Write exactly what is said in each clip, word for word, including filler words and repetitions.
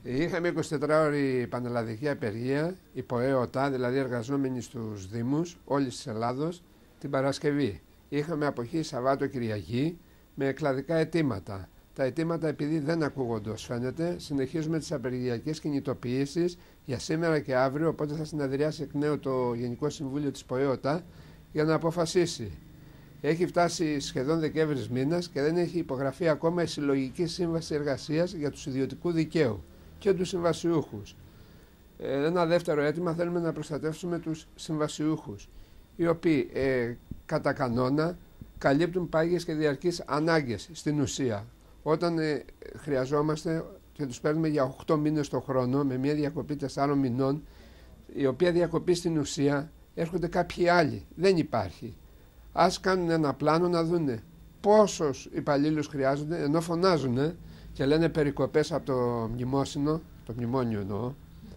Είχαμε εικοσιτετράωρη πανελλαδική απεργία, υποαίωτα, δηλαδή εργαζόμενοι στους Δήμους όλης της Ελλάδος, την Παρασκευή. Είχαμε αποχή Σαββάτο-Κυριακή με εκλαδικά αιτήματα. Τα αιτήματα, επειδή δεν ακούγονται ως φαίνεται, συνεχίζουμε τις απεργιακές κινητοποιήσεις για σήμερα και αύριο, οπότε θα συνεδριάσει εκ νέου το Γενικό Συμβούλιο της ΠΟΕΟΤΑ για να αποφασίσει. Έχει φτάσει σχεδόν Δεκέμβρης μήνας και δεν έχει υπογραφεί ακόμα η Συλλογική Σύμβαση Εργασίας για τους ιδιωτικού δικαίου και τους συμβασιούχους. Ένα δεύτερο αίτημα, θέλουμε να προστατεύσουμε τους συμβασιούχους, οι οποίοι ε, κατά κανόνα καλύπτουν πάγιες και διαρκείς ανάγκες στην ουσία. Όταν ε, χρειαζόμαστε και τους παίρνουμε για οκτώ μήνες το χρόνο με μια διακοπή τεσσάρων μηνών, η οποία διακοπή στην ουσία έρχονται κάποιοι άλλοι. Δεν υπάρχει. Ας κάνουν ένα πλάνο να δούνε πόσους υπαλλήλους χρειάζονται, ενώ φωνάζουν και λένε περικοπές από το μνημόσυνο, το μνημόνιο εννοώ,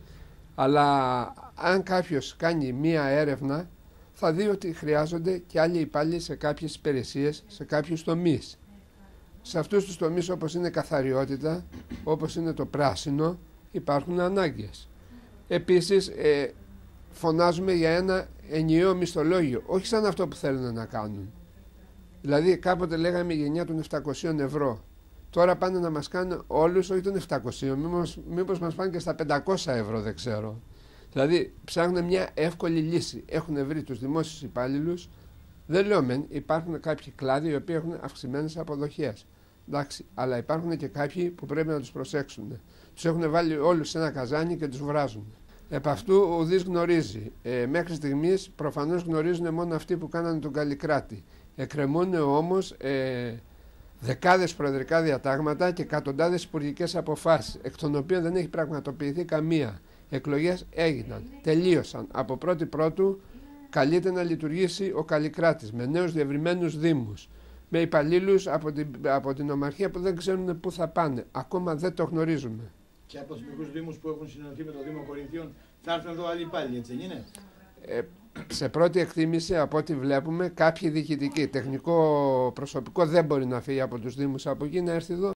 αλλά αν κάποιος κάνει μία έρευνα θα δει ότι χρειάζονται και άλλοι υπάλληλοι σε κάποιες υπηρεσίες, σε κάποιους τομείς. Σε αυτούς τους τομείς, όπως είναι καθαριότητα, όπως είναι το πράσινο, υπάρχουν ανάγκες. Επίσης ε, φωνάζουμε για ένα ενιαίο μισθολόγιο, όχι σαν αυτό που θέλουν να κάνουν. Δηλαδή κάποτε λέγαμε η γενιά των επτακοσίων ευρώ. Τώρα πάνε να μας κάνουν όλους, όχι των επτακοσίων, μήπως, μήπως μας πάνε και στα πεντακόσια ευρώ, δεν ξέρω. Δηλαδή ψάχνουν μια εύκολη λύση. Έχουν βρει τους δημόσιους υπάλληλους. Δεν λέω μεν, υπάρχουν κάποιοι κλάδοι οι οποίοι έχουν αυξημένες αποδοχές. Εντάξει, αλλά υπάρχουν και κάποιοι που πρέπει να τους προσέξουν. Τους έχουν βάλει όλους σε ένα καζάνι και τους βράζουν. Επ' αυτού ουδής γνωρίζει. Ε, μέχρι στιγμής προφανώς γνωρίζουν μόνο αυτοί που κάνανε τον Καλλικράτη. Εκκρεμούν όμως ε, δεκάδες προεδρικά διατάγματα και εκατοντάδες υπουργικές αποφάσεις, εκ των οποίων δεν έχει πραγματοποιηθεί καμία. Εκλογές έγιναν, τελείωσαν. Από πρώτη πρώτου καλείται να λειτουργήσει ο Καλλικράτης με νέους διευρυμένους δήμους, με υπαλλήλους από την, από την ομαρχία που δεν ξέρουν πού θα πάνε. Ακόμα δεν το γνωρίζουμε. Και από τους μικρούς δήμους που έχουν συνενωθεί με το Δήμο Κορινθίων θα έρθουν εδώ άλλοι υπάλληλοι, έτσι δεν είναι? Ε, σε πρώτη εκτίμηση, από ό,τι βλέπουμε, κάποιοι διοικητικοί, τεχνικό προσωπικό δεν μπορεί να φύγει από τους δήμους από εκεί να έρθει εδώ.